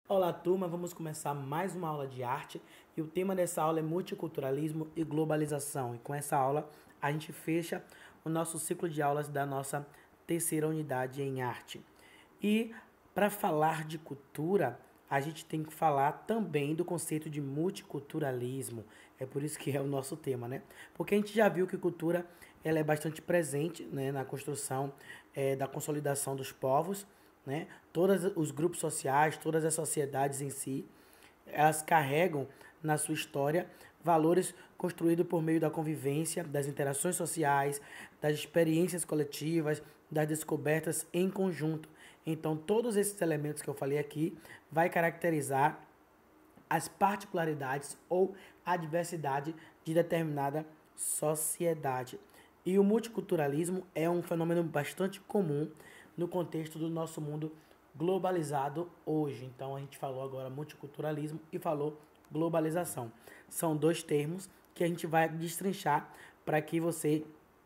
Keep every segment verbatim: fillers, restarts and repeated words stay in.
Olá, turma, vamos começar mais uma aula de arte e o tema dessa aula é multiculturalismo e globalização. E com essa aula a gente fecha o nosso ciclo de aulas da nossa terceira unidade em arte. E para falar de cultura, a gente tem que falar também do conceito de multiculturalismo. É por isso que é o nosso tema, né? Porque a gente já viu que cultura ela é bastante presente, né, na construção eh, da consolidação dos povos, né? Todos os grupos sociais, todas as sociedades em si, elas carregam na sua história valores construídos por meio da convivência, das interações sociais, das experiências coletivas, das descobertas em conjunto. Então, todos esses elementos que eu falei aqui vai caracterizar as particularidades ou a diversidade de determinada sociedade. E o multiculturalismo é um fenômeno bastante comum no contexto do nosso mundo globalizado hoje. Então a gente falou agora multiculturalismo e falou globalização. São dois termos que a gente vai destrinchar para que você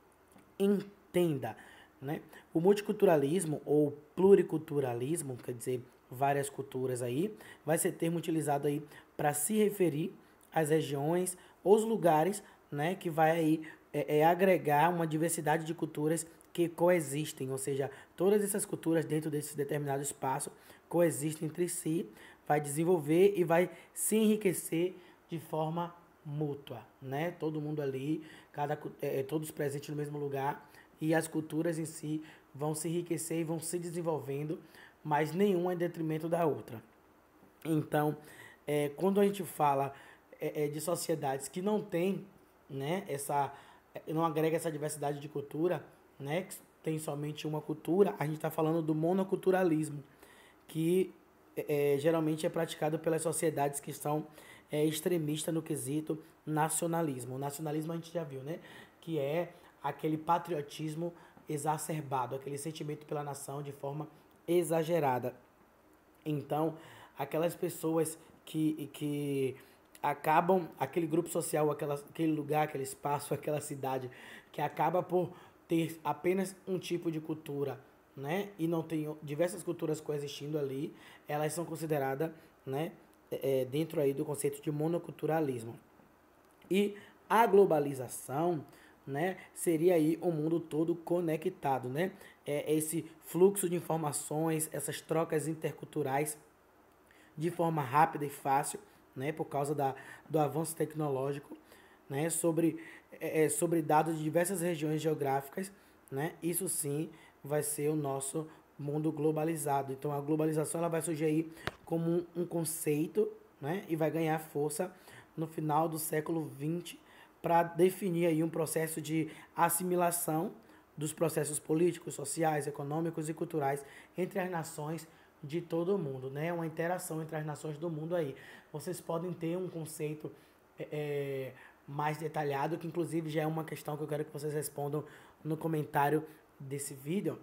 entenda, né? O multiculturalismo ou pluriculturalismo, quer dizer, várias culturas aí, vai ser termo utilizado aí para se referir às regiões, os lugares, né, que vai aí é, é, agregar uma diversidade de culturas que coexistem, ou seja, todas essas culturas dentro desse determinado espaço coexistem entre si, vai desenvolver e vai se enriquecer de forma mútua, né? Todo mundo ali, cada é, todos presentes no mesmo lugar e as culturas em si vão se enriquecer e vão se desenvolvendo, mas nenhuma em detrimento da outra. Então, é, quando a gente fala é, é, de sociedades que não têm, né, essa, não agrega essa diversidade de cultura, né, que tem somente uma cultura, a gente está falando do monoculturalismo, que é, geralmente é praticado pelas sociedades que são é, extremistas no quesito nacionalismo. O nacionalismo a gente já viu, né, que é aquele patriotismo exacerbado, aquele sentimento pela nação de forma exagerada. Então, aquelas pessoas que, que acabam, aquele grupo social, aquela, aquele lugar, aquele espaço, aquela cidade, que acaba por ter apenas um tipo de cultura, né? E não tem diversas culturas coexistindo ali, elas são consideradas, né, é, dentro aí do conceito de monoculturalismo. E a globalização, né, seria aí o mundo todo conectado, né? É esse fluxo de informações, essas trocas interculturais de forma rápida e fácil, né, por causa da, do avanço tecnológico, né, sobre, é, sobre dados de diversas regiões geográficas, né, isso sim vai ser o nosso mundo globalizado. Então a globalização ela vai surgir aí como um, um conceito, né, e vai ganhar força no final do século vinte para definir aí um processo de assimilação dos processos políticos, sociais, econômicos e culturais entre as nações de todo o mundo, né? Uma interação entre as nações do mundo aí. Vocês podem ter um conceito é, mais detalhado, que inclusive já é uma questão que eu quero que vocês respondam no comentário desse vídeo.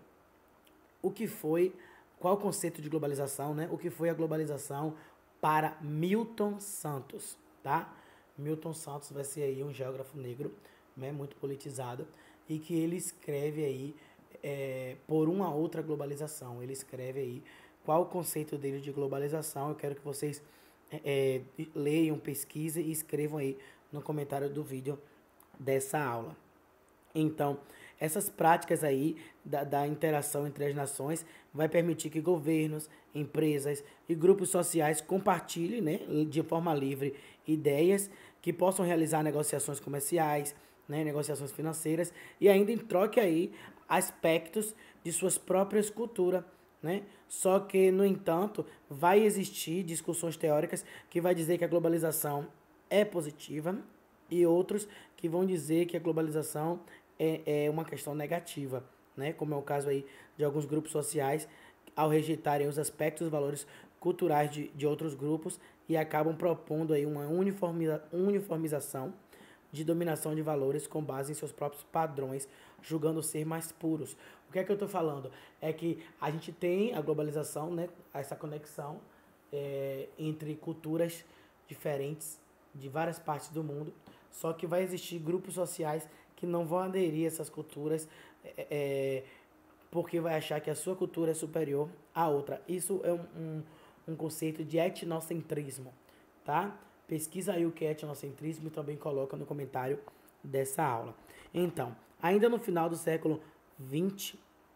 O que foi, qual o conceito de globalização, né? O que foi a globalização para Milton Santos, tá? Milton Santos vai ser aí um geógrafo negro, né, muito politizado, e que ele escreve aí é, por uma outra globalização. Ele escreve aí qual o conceito dele de globalização. Eu quero que vocês é, leiam, pesquisem e escrevam aí no comentário do vídeo dessa aula. Então, essas práticas aí da, da interação entre as nações vai permitir que governos, empresas e grupos sociais compartilhem, né, de forma livre ideias que possam realizar negociações comerciais, né, negociações financeiras e ainda em troca aí aspectos de suas próprias culturas, né? Só que, no entanto, vai existir discussões teóricas que vai dizer que a globalização é positiva e outros que vão dizer que a globalização é, é uma questão negativa, né? Como é o caso aí de alguns grupos sociais, ao rejeitarem os aspectos e valores culturais de, de outros grupos e acabam propondo aí uma uniformiza, uniformização de dominação de valores com base em seus próprios padrões, julgando ser mais puros. O que é que eu estou falando? É que a gente tem a globalização, né? Essa conexão é, entre culturas diferentes de várias partes do mundo, só que vai existir grupos sociais que não vão aderir a essas culturas é, é, porque vai achar que a sua cultura é superior à outra. Isso é um, um, um conceito de etnocentrismo, tá? Pesquisa aí o que é etnocentrismo e também coloca no comentário dessa aula. Então, ainda no final do século vinte,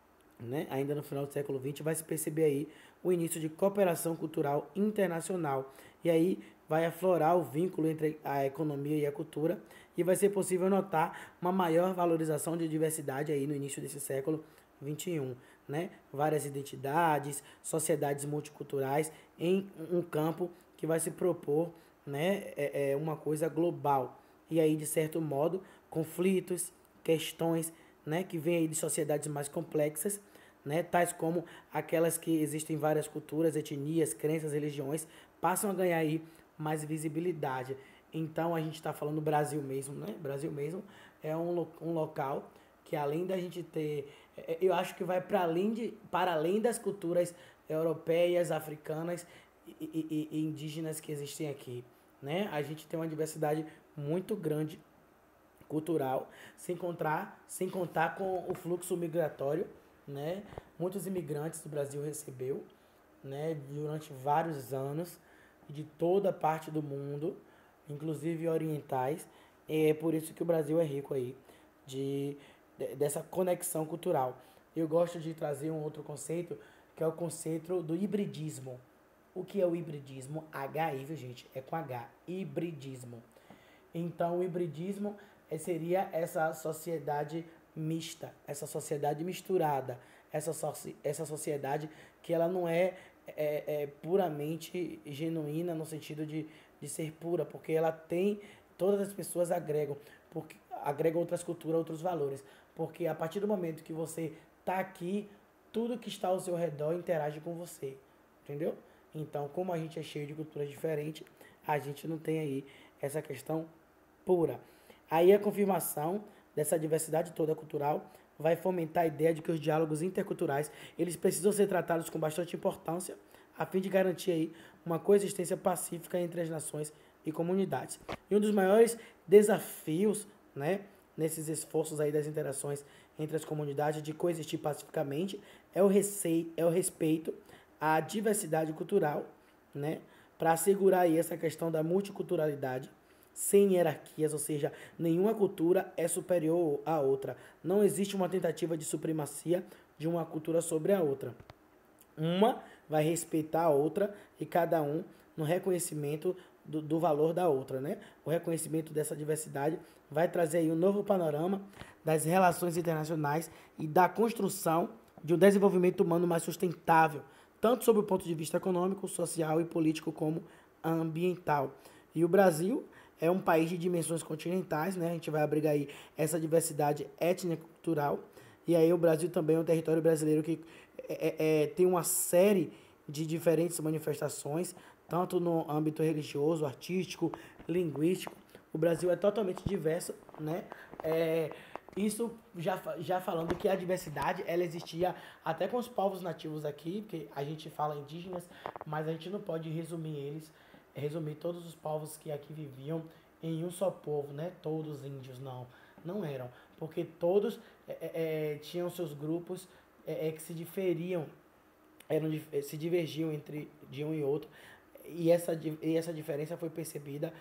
né? Ainda no final do século vinte, vai se perceber aí o início de cooperação cultural internacional. E aí vai aflorar o vínculo entre a economia e a cultura e vai ser possível notar uma maior valorização de diversidade aí no início desse século vinte e um, né? Várias identidades, sociedades multiculturais em um campo que vai se propor, né, é, é uma coisa global. E aí, de certo modo, conflitos, questões, né, que vêm aí de sociedades mais complexas, né, tais como aquelas que existem em várias culturas, etnias, crenças, religiões, passam a ganhar aí mais visibilidade. Então, a gente está falando do Brasil mesmo, né? Brasil mesmo é um, lo- um local que, além da gente ter, é, eu acho que vai para além de, para além das culturas europeias, africanas e, e- e indígenas que existem aqui, né? A gente tem uma diversidade muito grande cultural, sem contar, sem contar com o fluxo migratório, né? Muitos imigrantes do Brasil recebeu, né, durante vários anos, de toda parte do mundo, inclusive orientais. É por isso que o Brasil é rico aí de, de- dessa conexão cultural. Eu gosto de trazer um outro conceito, que é o conceito do hibridismo. O que é o hibridismo? H aí, viu, gente? É com H. Hibridismo. Então, o hibridismo eh, seria essa sociedade mista, essa sociedade misturada, essa, soci essa sociedade que ela não é, é, é puramente genuína no sentido de, de ser pura, porque ela tem, todas as pessoas agregam, porque agregam outras culturas, outros valores, porque a partir do momento que você está aqui, tudo que está ao seu redor interage com você, entendeu? Então, como a gente é cheio de culturas diferentes, a gente não tem aí essa questão pura. Aí a confirmação dessa diversidade toda cultural vai fomentar a ideia de que os diálogos interculturais eles precisam ser tratados com bastante importância a fim de garantir aí uma coexistência pacífica entre as nações e comunidades. E um dos maiores desafios, né, nesses esforços aí das interações entre as comunidades de coexistir pacificamente é o receio, é o respeito à diversidade cultural, né, para assegurar aí essa questão da multiculturalidade sem hierarquias, ou seja, nenhuma cultura é superior à outra. Não existe uma tentativa de supremacia de uma cultura sobre a outra. Uma vai respeitar a outra e cada um no reconhecimento do, do valor da outra, né? O reconhecimento dessa diversidade vai trazer aí um novo panorama das relações internacionais e da construção de um desenvolvimento humano mais sustentável, tanto sob o ponto de vista econômico, social e político como ambiental. E o Brasil é um país de dimensões continentais, né? A gente vai abrigar aí essa diversidade étnico-cultural. E aí o Brasil também é um território brasileiro que é, é, é, tem uma série de diferentes manifestações, tanto no âmbito religioso, artístico, linguístico. O Brasil é totalmente diverso, né? É, isso já, já falando que a diversidade ela existia até com os povos nativos aqui, porque a gente fala indígenas, mas a gente não pode resumir eles, resumir todos os povos que aqui viviam em um só povo, né? Todos índios, não, não eram, porque todos é, é, tinham seus grupos é, é, que se diferiam, eram, se divergiam entre de um e outro, e essa, e essa diferença foi percebida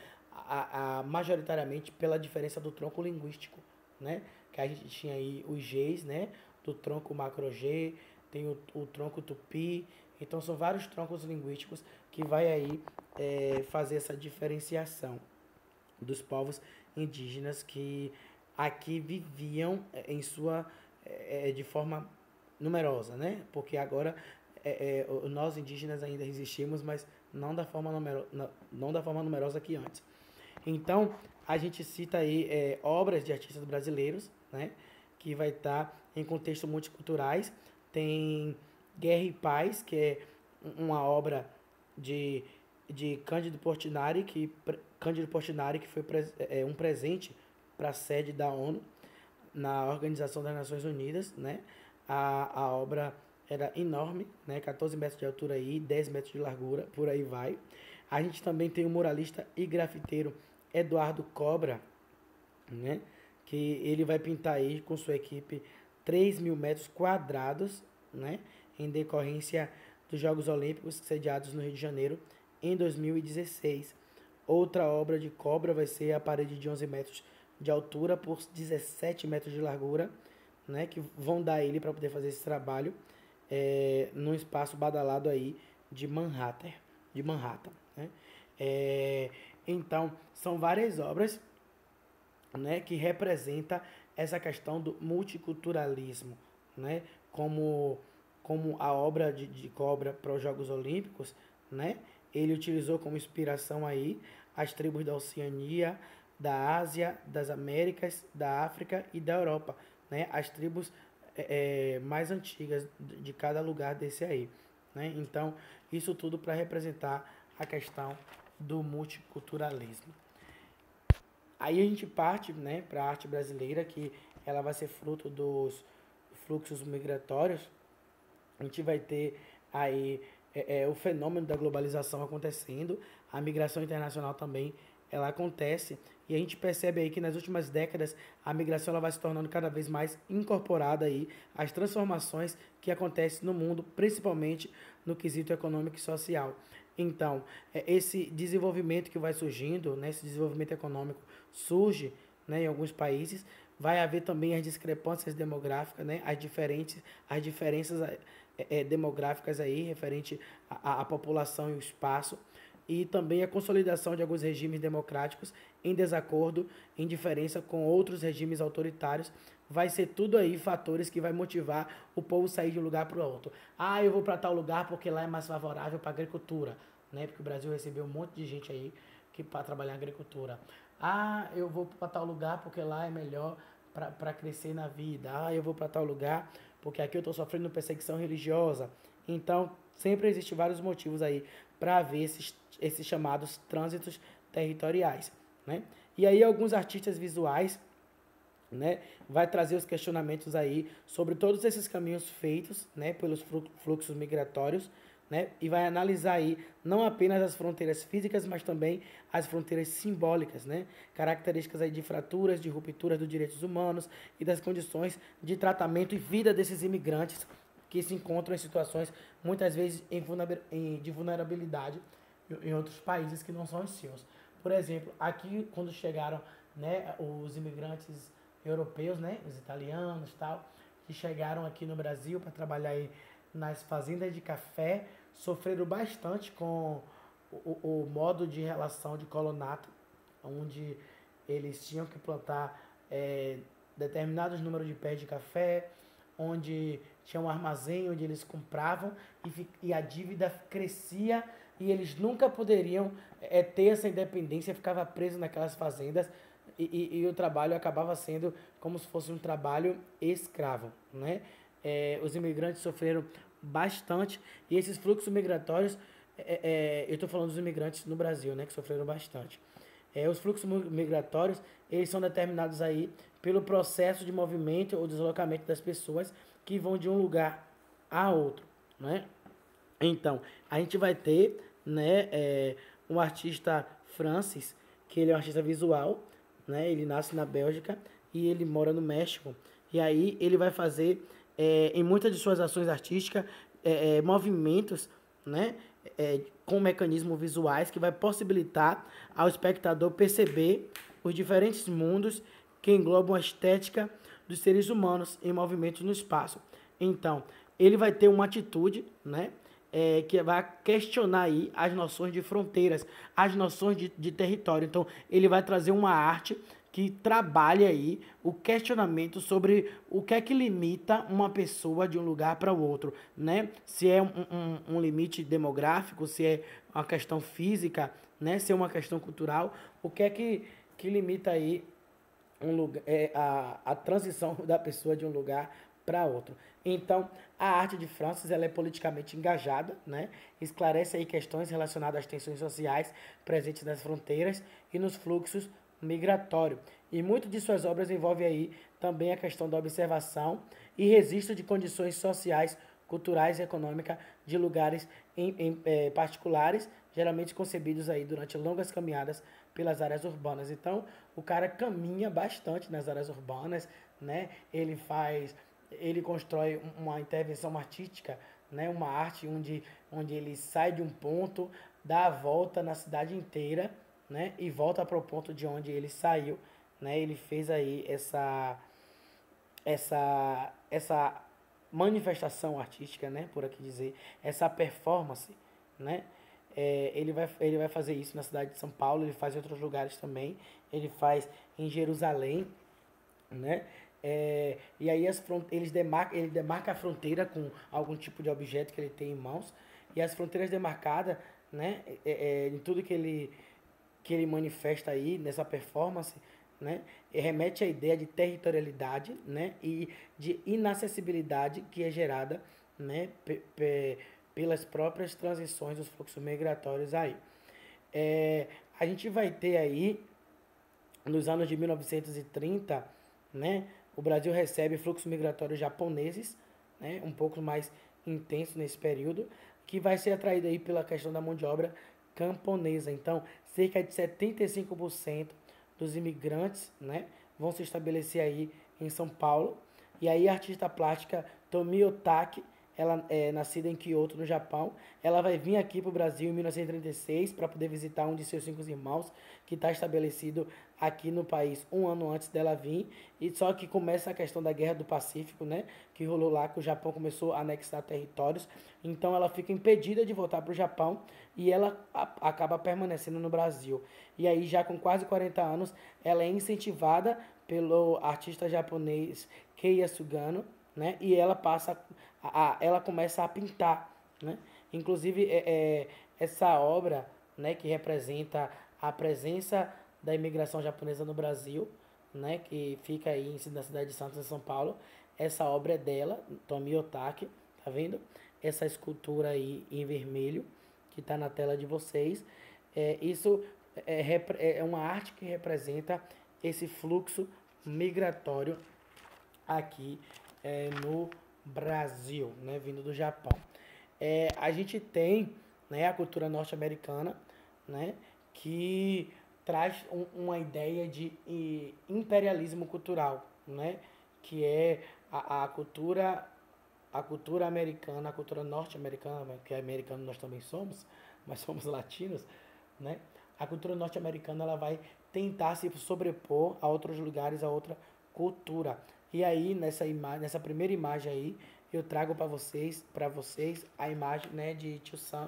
a, a, majoritariamente pela diferença do tronco linguístico, né? Que a gente tinha aí os Gs, né? Do tronco macro-G, tem o, o tronco tupi, então são vários troncos linguísticos que vai aí é, fazer essa diferenciação dos povos indígenas que aqui viviam em sua é, de forma numerosa, né? Porque agora é, é, nós indígenas ainda existimos, mas não da forma numero, não da forma numerosa que antes. Então a gente cita aí é, obras de artistas brasileiros, né? Que vai estar em contexto multiculturais. Tem Guerra e Paz, que é uma obra de, de Cândido Portinari, que Cândido Portinari, que foi é, um presente para a sede da ONU na Organização das Nações Unidas, né? A, a obra era enorme, né? quatorze metros de altura aí, dez metros de largura, por aí vai. A gente também tem o muralista e grafiteiro Eduardo Cobra, né? Que ele vai pintar aí com sua equipe três mil metros quadrados, né? Em decorrência dos Jogos Olímpicos sediados no Rio de Janeiro em dois mil e dezesseis. Outra obra de cobra vai ser a parede de onze metros de altura por dezessete metros de largura, né, que vão dar ele para poder fazer esse trabalho é, num espaço badalado aí de Manhattan. De Manhattan, né? É, então, são várias obras, né, que representam essa questão do multiculturalismo, né, como, como a obra de, de cobra para os Jogos Olímpicos, né, ele utilizou como inspiração aí as tribos da Oceania, da Ásia, das Américas, da África e da Europa, né, as tribos é, mais antigas de cada lugar desse aí, né, então isso tudo para representar a questão do multiculturalismo. Aí a gente parte, né, para a arte brasileira, que ela vai ser fruto dos fluxos migratórios. A gente vai ter aí é, é, o fenômeno da globalização acontecendo, a migração internacional também ela acontece, e a gente percebe aí que nas últimas décadas a migração ela vai se tornando cada vez mais incorporada aí às transformações que acontecem no mundo, principalmente no quesito econômico e social. Então, esse desenvolvimento que vai surgindo, né, esse desenvolvimento econômico surge, né, em alguns países, vai haver também as discrepâncias demográficas, né, as, diferentes, as diferenças é, demográficas aí, referente à, à população e o espaço, e também a consolidação de alguns regimes democráticos em desacordo, em diferença com outros regimes autoritários. Vai ser tudo aí fatores que vai motivar o povo sair de um lugar para o outro. Ah, eu vou para tal lugar porque lá é mais favorável para a agricultura, né? Porque o Brasil recebeu um monte de gente aí que para trabalhar em agricultura. Ah, eu vou para tal lugar porque lá é melhor para crescer na vida. Ah, eu vou para tal lugar porque aqui eu estou sofrendo perseguição religiosa. Então, sempre existem vários motivos aí para haver esses, esses chamados trânsitos territoriais, né? E aí alguns artistas visuais, né, vai trazer os questionamentos aí sobre todos esses caminhos feitos, né, pelos fluxos migratórios, né, e vai analisar aí não apenas as fronteiras físicas, mas também as fronteiras simbólicas, né, características aí de fraturas, de rupturas dos direitos humanos e das condições de tratamento e vida desses imigrantes que se encontram em situações muitas vezes em em, de vulnerabilidade em outros países que não são os seus. Por exemplo, aqui quando chegaram, né, os imigrantes europeus, né, os italianos, tal, que chegaram aqui no Brasil para trabalhar aí nas fazendas de café, sofreram bastante com o, o, o modo de relação de colonato, onde eles tinham que plantar é, determinados números de pés de café, onde tinha um armazém onde eles compravam e, e a dívida crescia e eles nunca poderiam é, ter essa independência, ficava preso naquelas fazendas. E, e, e o trabalho acabava sendo como se fosse um trabalho escravo, né? É, os imigrantes sofreram bastante e esses fluxos migratórios, é, é, eu estou falando dos imigrantes no Brasil, né, que sofreram bastante. É, os fluxos migratórios, eles são determinados aí pelo processo de movimento ou deslocamento das pessoas que vão de um lugar a outro, né? Então, a gente vai ter, né, é, um artista Francis, que ele é um artista visual, né? Ele nasce na Bélgica e ele mora no México. E aí ele vai fazer, é, em muitas de suas ações artísticas, é, é, movimentos, né? É, com mecanismos visuais que vai possibilitar ao espectador perceber os diferentes mundos que englobam a estética dos seres humanos em movimentos no espaço. Então, ele vai ter uma atitude, né? É, que vai questionar aí as noções de fronteiras, as noções de, de território. Então, ele vai trazer uma arte que trabalha aí o questionamento sobre o que é que limita uma pessoa de um lugar para o outro, né? Se é um, um, um limite demográfico, se é uma questão física, né? Se é uma questão cultural, o que é que, que limita aí um lugar, é, a, a transição da pessoa de um lugar para outro. Então, a arte de Francis ela é politicamente engajada, né? Esclarece aí questões relacionadas às tensões sociais presentes nas fronteiras e nos fluxos migratórios. E muito de suas obras envolve aí também a questão da observação e registro de condições sociais, culturais e econômicas de lugares em, em é, particulares, geralmente concebidos aí durante longas caminhadas pelas áreas urbanas. Então, o cara caminha bastante nas áreas urbanas, né? Ele faz... ele constrói uma intervenção artística né? Uma arte onde, onde ele sai de um ponto, dá a volta na cidade inteira, né? E volta para o ponto de onde ele saiu, né? Ele fez aí essa essa essa manifestação artística, né? Por aqui dizer, essa performance, né? É, ele, vai, ele vai fazer isso na cidade de São Paulo, ele faz em outros lugares também, ele faz em Jerusalém, né? É, e aí as front, eles demarca, ele demarca a fronteira com algum tipo de objeto que ele tem em mãos, e as fronteiras demarcadas, né? É, é, em tudo que ele, que ele manifesta aí nessa performance, né? Remete à ideia de territorialidade, né? E de inacessibilidade que é gerada, né? P p pelas próprias transições dos fluxos migratórios aí. É, a gente vai ter aí, nos anos de mil novecentos e trinta, né? O Brasil recebe fluxos migratórios japoneses, né? Um pouco mais intenso nesse período, que vai ser atraído aí pela questão da mão de obra camponesa. Então, cerca de setenta e cinco por cento dos imigrantes, né, vão se estabelecer aí em São Paulo. E aí a artista plástica Tomi Otaki, ela é nascida em Kyoto, no Japão, ela vai vir aqui para o Brasil em mil novecentos e trinta e seis para poder visitar um de seus cinco irmãos que está estabelecido aqui no país um ano antes dela vir. E só que começa a questão da Guerra do Pacífico, né, que rolou lá, que o Japão começou a anexar territórios. Então ela fica impedida de voltar para o Japão e ela a, acaba permanecendo no Brasil. E aí já com quase quarenta anos, ela é incentivada pelo artista japonês Kei Sugano, né? E ela passa, a, a, ela começa a pintar, né? Inclusive é, é, essa obra, né, que representa a presença da imigração japonesa no Brasil, né, que fica aí na cidade de Santos, em São Paulo. Essa obra é dela, Tomi Otaki, tá vendo? Essa escultura aí em vermelho que está na tela de vocês. É, isso é, é uma arte que representa esse fluxo migratório aqui é, no Brasil, né, vindo do Japão. É, a gente tem, né, a cultura norte-americana, né, que traz um, uma ideia de imperialismo cultural, né, que é a, a cultura a cultura americana, a cultura norte-americana, que é americano nós também somos, mas somos latinos, né? A cultura norte-americana ela vai tentar se sobrepor a outros lugares, a outra cultura. E aí nessa imagem, nessa primeira imagem aí, eu trago para vocês, para vocês a imagem, né, de Tio Sam,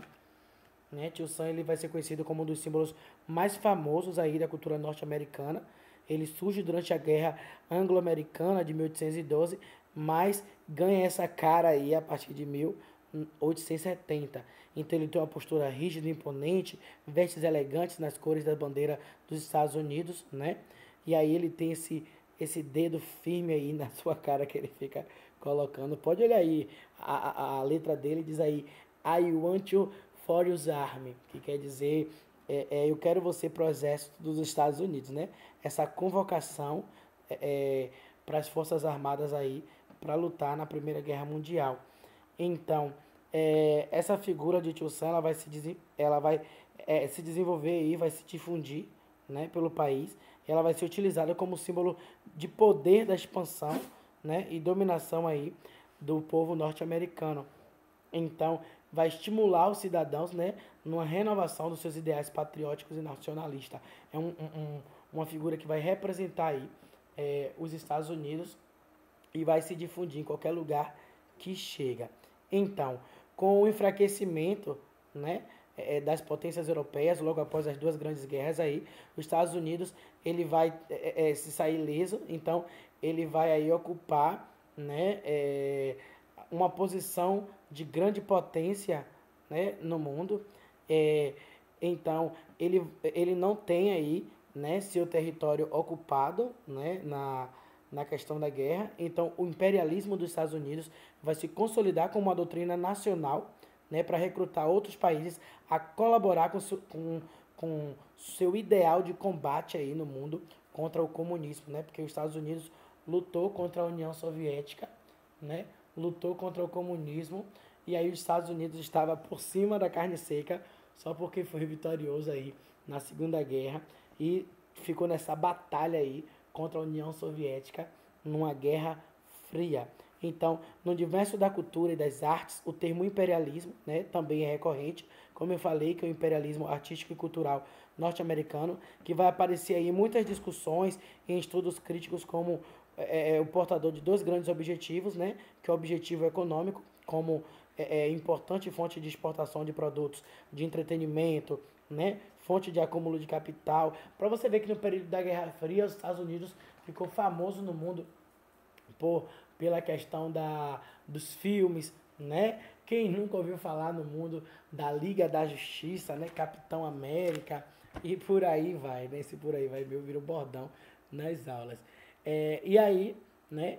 né? Tio Sam ele vai ser conhecido como um dos símbolos mais famosos aí da cultura norte-americana. Ele surge durante a Guerra Anglo-Americana de mil oitocentos e doze, mas ganha essa cara aí a partir de mil oitocentos e setenta. Então ele tem uma postura rígida e imponente, vestes elegantes nas cores da bandeira dos Estados Unidos, né? E aí ele tem esse, esse dedo firme aí na sua cara que ele fica colocando. Pode olhar aí, a, a, a letra dele diz aí, I want you for your army, que quer dizer, é, é, eu quero você para o exército dos Estados Unidos, né? Essa convocação é, é, para as Forças Armadas aí, para lutar na Primeira Guerra Mundial. Então, é, essa figura de Tio Sam, ela vai se, ela vai, é, se desenvolver e vai se difundir, né, pelo país. Ela vai ser utilizada como símbolo de poder da expansão, né, e dominação aí do povo norte-americano. Então, vai estimular os cidadãos, né, numa renovação dos seus ideais patrióticos e nacionalistas. É um, um, uma figura que vai representar aí é, os Estados Unidos e vai se difundir em qualquer lugar que chega. Então, com o enfraquecimento, né, é, das potências europeias, logo após as duas grandes guerras aí, os Estados Unidos ele vai é, é, se sair ileso, então ele vai aí ocupar, né, é, uma posição de grande potência, né, no mundo. É, então ele, ele não tem aí, né, seu território ocupado, né, na na questão da guerra. Então, o imperialismo dos Estados Unidos vai se consolidar como uma doutrina nacional, né, para recrutar outros países a colaborar com, su, com, com seu ideal de combate aí no mundo contra o comunismo, né, porque os Estados Unidos lutou contra a União Soviética, né, lutou contra o comunismo, e aí os Estados Unidos estava por cima da carne seca só porque foi vitorioso aí na Segunda Guerra e ficou nessa batalha aí contra a União Soviética numa Guerra Fria. Então, no universo da cultura e das artes, o termo imperialismo, né, também é recorrente, como eu falei, que é o imperialismo artístico e cultural norte-americano, que vai aparecer aí em muitas discussões, em estudos críticos como é, é, o portador de dois grandes objetivos, né, que é o objetivo econômico, como é, é, importante fonte de exportação de produtos de entretenimento, né, fonte de acúmulo de capital. Para você ver que no período da Guerra Fria, os Estados Unidos ficou famoso no mundo por, pela questão da, dos filmes, né? Quem nunca ouviu falar no mundo da Liga da Justiça, né? Capitão América e por aí vai, né? Esse por aí vai, meu, vira um bordão nas aulas. É, e aí, né?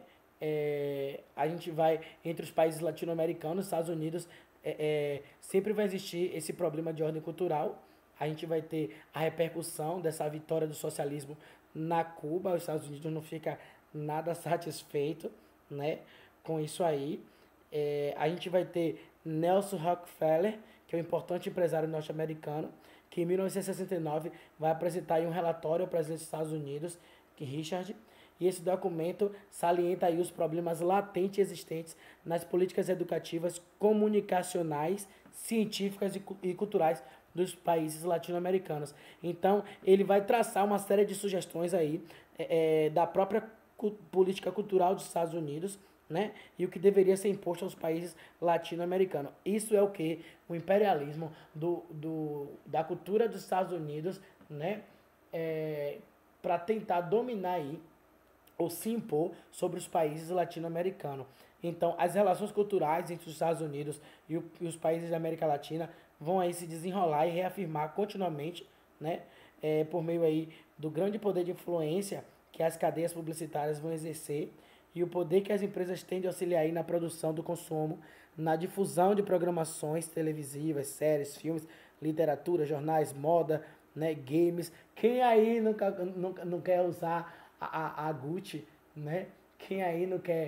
É, a gente vai entre os países latino-americanos, Estados Unidos, é, é, sempre vai existir esse problema de ordem cultural. A gente vai ter a repercussão dessa vitória do socialismo na Cuba. Os Estados Unidos não fica nada satisfeito, né, com isso aí. É, a gente vai ter Nelson Rockefeller, que é um importante empresário norte-americano, que em mil novecentos e sessenta e nove vai apresentar aí um relatório ao presidente dos Estados Unidos, que Richard, e esse documento salienta aí os problemas latentes existentes nas políticas educativas, comunicacionais, científicas e, e culturais dos países latino-americanos. Então, ele vai traçar uma série de sugestões aí é, da própria cu política cultural dos Estados Unidos, né? E o que deveria ser imposto aos países latino-americanos. Isso é o que? O imperialismo do, do, da cultura dos Estados Unidos, né? É, para tentar dominar aí ou se impor sobre os países latino-americanos. Então, as relações culturais entre os Estados Unidos e, o, e os países da América Latina vão aí se desenrolar e reafirmar continuamente, né, é, por meio aí do grande poder de influência que as cadeias publicitárias vão exercer e o poder que as empresas têm de auxiliar aí na produção do consumo, na difusão de programações televisivas, séries, filmes, literatura, jornais, moda, né, games. Quem aí nunca, nunca não quer usar a, a, a Gucci, né? Quem aí não quer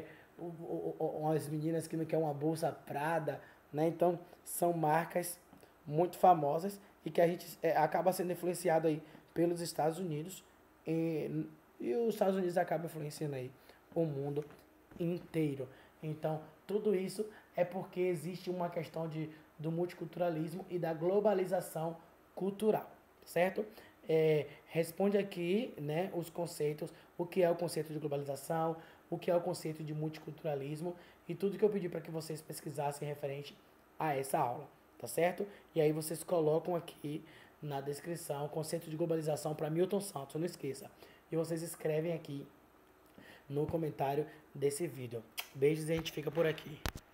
umas meninas que não quer uma bolsa Prada, né? Então, são marcas muito famosas e que a gente é, acaba sendo influenciado aí pelos Estados Unidos e, e os Estados Unidos acabam influenciando aí o mundo inteiro. Então, tudo isso é porque existe uma questão de, do multiculturalismo e da globalização cultural, certo? É, responde aqui, né, os conceitos, o que é o conceito de globalização, o que é o conceito de multiculturalismo e tudo que eu pedi para que vocês pesquisassem referente a essa aula, tá certo? E aí vocês colocam aqui na descrição o conceito de globalização para Milton Santos, não esqueça. E vocês escrevem aqui no comentário desse vídeo. Beijos e a gente fica por aqui.